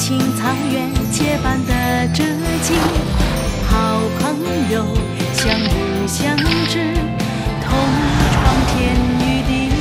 青草原结伴的知己，好朋友相遇相知，同闯天与地。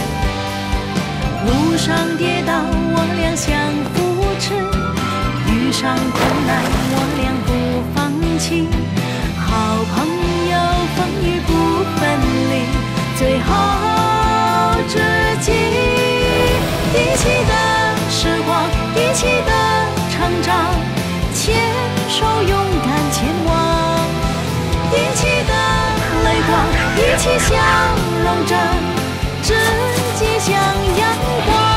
路上跌倒，我俩相扶持；遇上困难，我俩不放弃。好朋友，风雨不分离，最好知己。一起的时光，一起的成长，牵手勇敢前往。一起的泪光，一起笑容着，知己像阳光。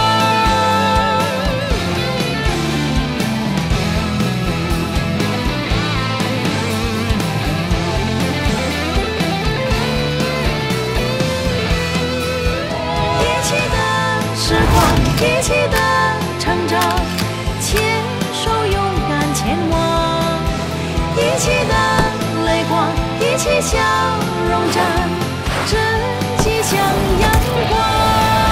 一起的时光，一起的成长，牵手勇敢前往。一起的泪光，一起笑容着，知己像阳光。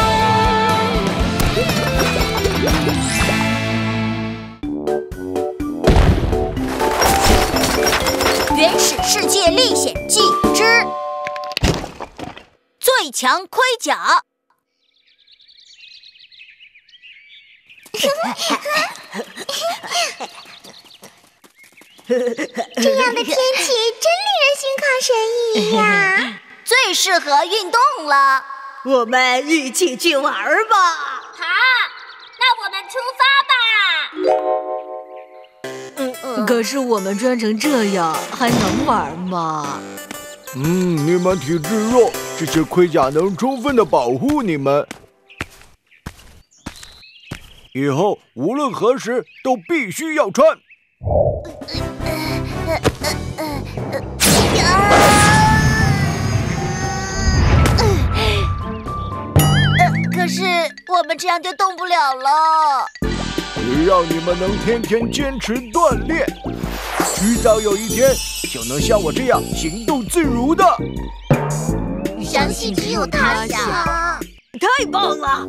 原始世界历险记之最强盔甲。 这样的天气真令人心旷神怡呀！ 最适合运动了。 我们一起去玩吧！ 好，那我们出发吧！ 可是我们穿成这样还能玩吗？ 你们体质弱，这些盔甲能充分的保护你们。以后无论何时都必须要穿。 可是我们这样就动不了了。 只要你们能天天坚持锻炼，迟早有一天就能像我这样行动自如的。 相信只有他想。 太棒了！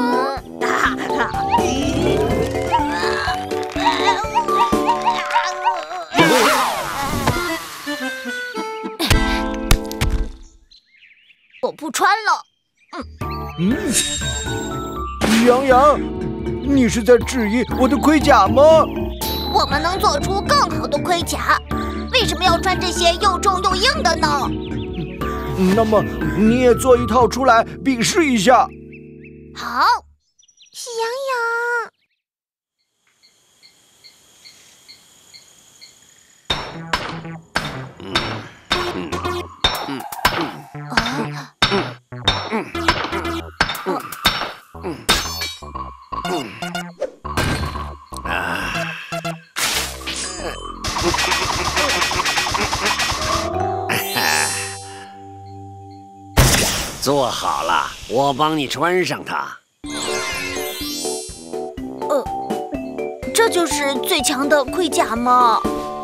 我不穿了。 杨洋，你是在质疑我的盔甲吗？ 我们能做出更好的盔甲，为什么要穿这些又重又硬的呢？ 那么你也做一套出来比试一下。 好， 喜羊羊。 做好了，我帮你穿上它。 这就是最强的盔甲吗？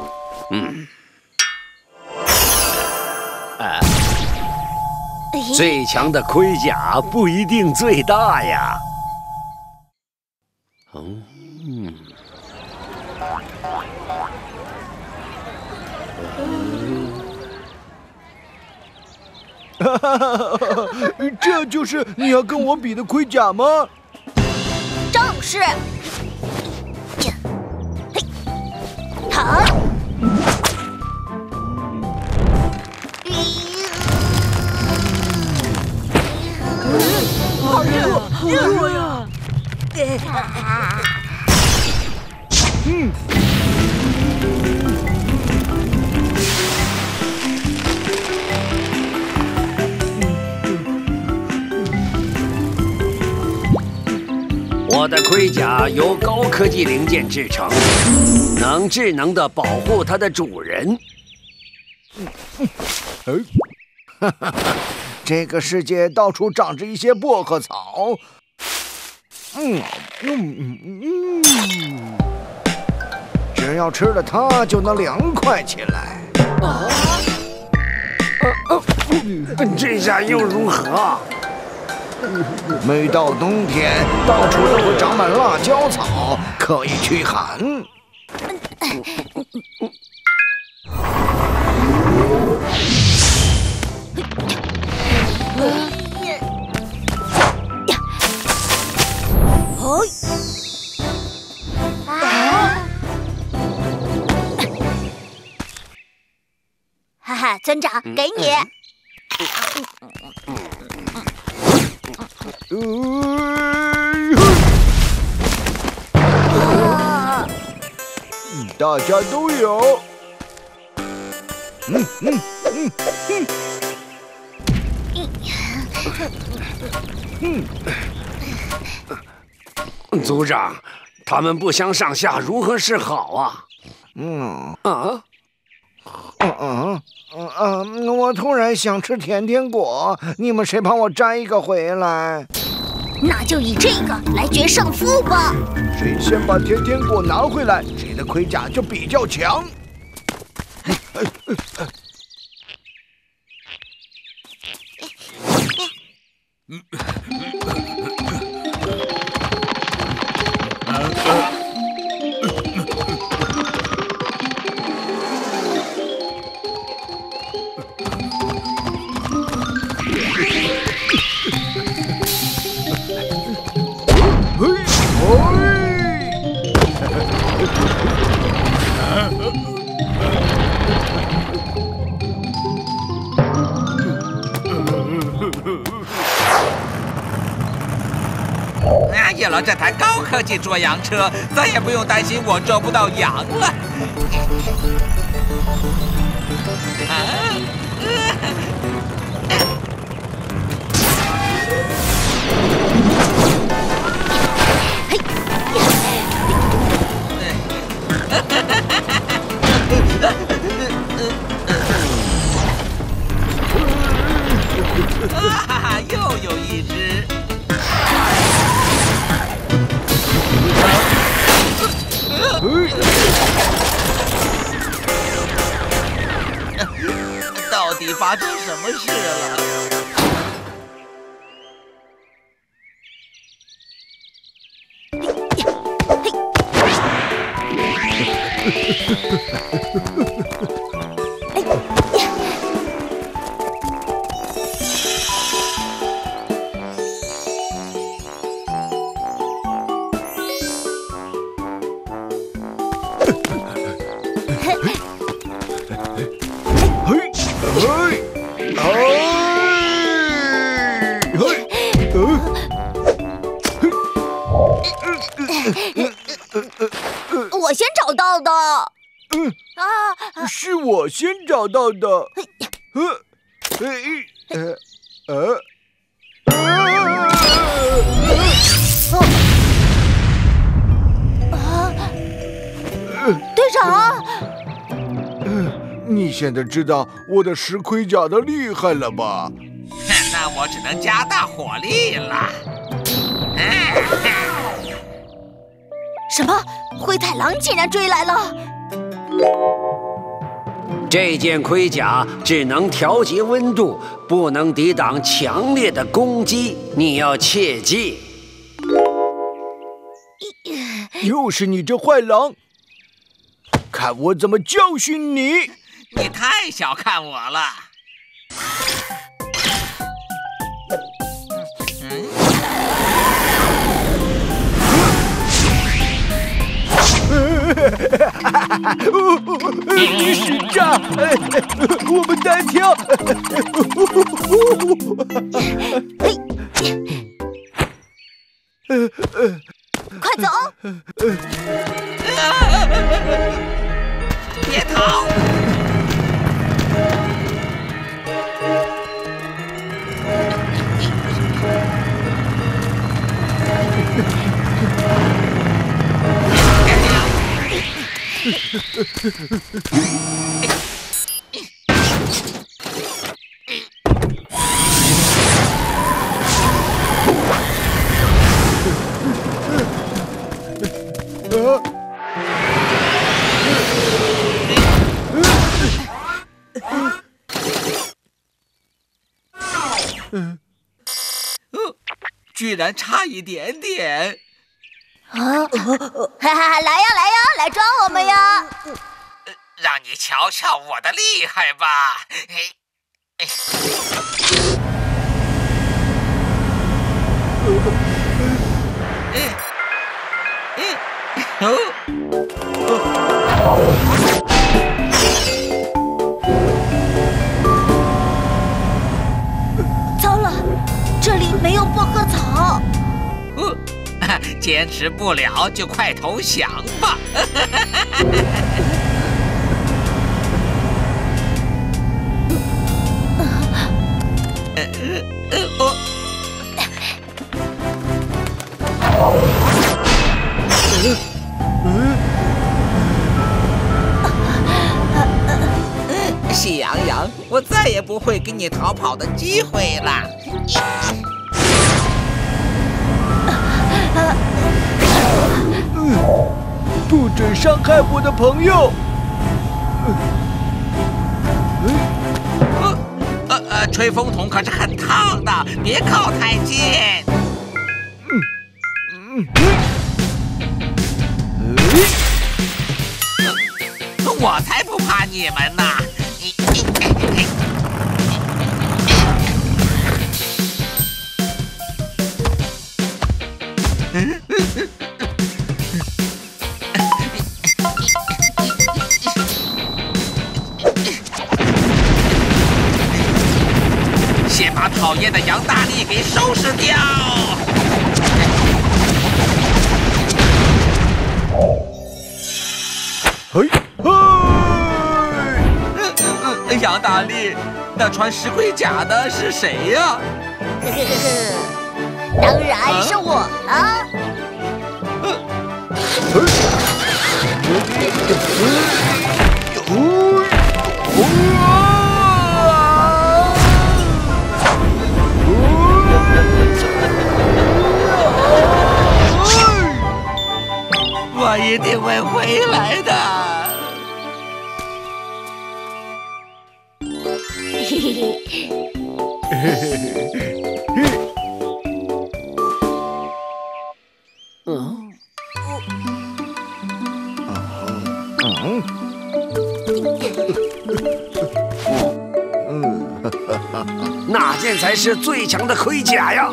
最强的盔甲不一定最大呀。 这就是你要跟我比的盔甲吗？ 正是。好。 好热，好热呀！ 我的盔甲由高科技零件制成，能智能地保护它的主人。 这个世界到处长着一些薄荷草。只要吃了它，就能凉快起来。 这下又如何？ 每到冬天，到处都会长满辣椒草，可可以去喊。 哈哈，村长，给你。 大家都有。 族长，他们不相上下，如何是好啊？ 我突然想吃甜甜果，你们谁帮我摘一个回来？ 那就以这个来决胜负吧。 谁先把甜甜果拿回来，谁的盔甲就比较强。 有了这台高科技捉羊车，再也不用担心我捉不到羊了。又有一只。到底发生什么事了？ 我先找到的。 是我先找到的。 队长， 你现在知道我的石盔甲的厉害了吧？ 那我只能加大火力了。 什么？灰太狼竟然追来了！ 这件盔甲只能调节温度，不能抵挡强烈的攻击，你要切记。 又是你这坏狼！看我怎么教训你！ 你太小看我了。 是炸！我们单挑！ 快走！ 别逃！居然差一点点！ 哈哈，来呀来呀，来抓我们呀！ 让你瞧瞧我的厉害吧！ 糟了，这里没有薄荷草。 坚持不了就快投降吧！喜羊羊，我再也不会给你逃跑的机会了。 不准伤害我的朋友！ 吹风筒可是很烫的，别靠太近。我才不怕你们呢！先把讨厌的杨大力给收拾掉！ 嘿， 杨大力，那穿石盔甲的是谁呀？ 当然是我了。 我一定会回来的。 哪件才是最强的盔甲呀？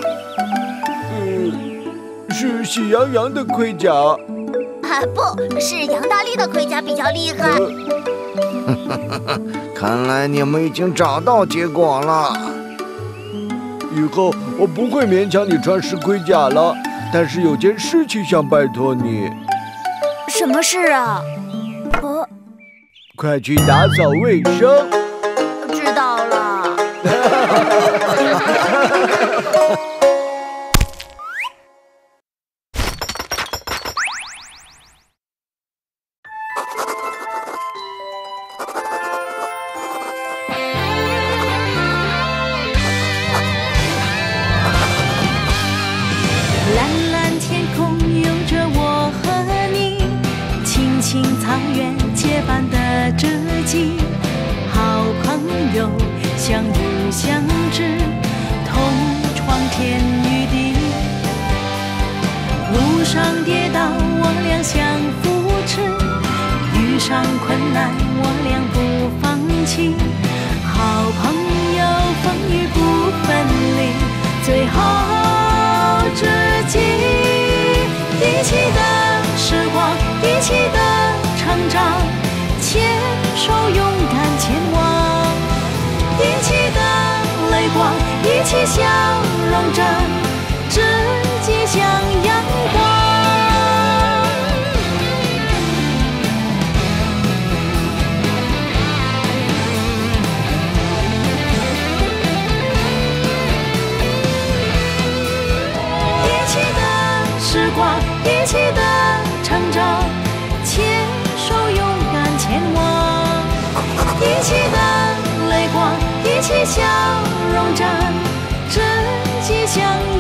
是喜羊羊的盔甲。 不是杨大力的盔甲比较厉害。 看来你们已经找到结果了。以后我不会勉强你穿石盔甲了，但是有件事情想拜托你。 什么事啊？ 快去打扫卫生。 知道了。 蓝蓝天空有着我和你，青青草原结伴的知己，好朋友相遇相知，同闯天与地。路上跌倒我俩相扶持，遇上困难我俩不放弃，好朋友风雨不分离，最好知己。一起的时光，一起的成长，牵手勇敢前往，一起的泪光，一起笑容着，知己像阳光。时光，一起的成长，牵手勇敢前往，一起的泪光，一起笑容着，知己相